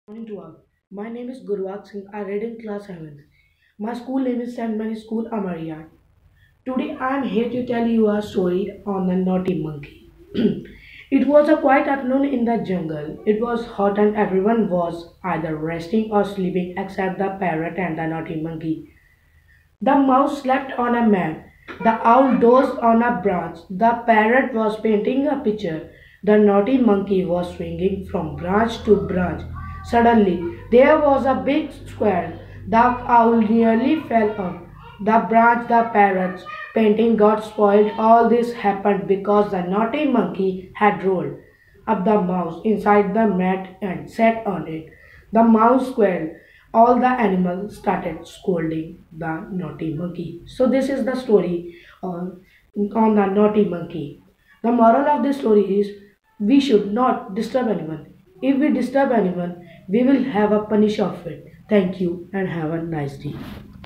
Morning to all. My name is Gurwat Singh. I read in class 7th. My school name is St. Mary's School, Amaria. Today I am here to tell you a story on the naughty monkey. It was a quiet afternoon in the jungle. It was hot and everyone was either resting or sleeping except the parrot and the naughty monkey. The mouse slept on a mat. The owl dozed on a branch. The parrot was painting a picture. The naughty monkey was swinging from branch to branch. Suddenly, there was a big square. The owl nearly fell off. The branch the parrot's painting got spoiled. All this happened because the naughty monkey had rolled up the mouse inside the mat and sat on it. The mouse squealed. All the animals started scolding the naughty monkey. So this is the story on the naughty monkey. The moral of this story is we should not disturb anyone. If we disturb anyone, we will have a punish of it. Thank you and have a nice day.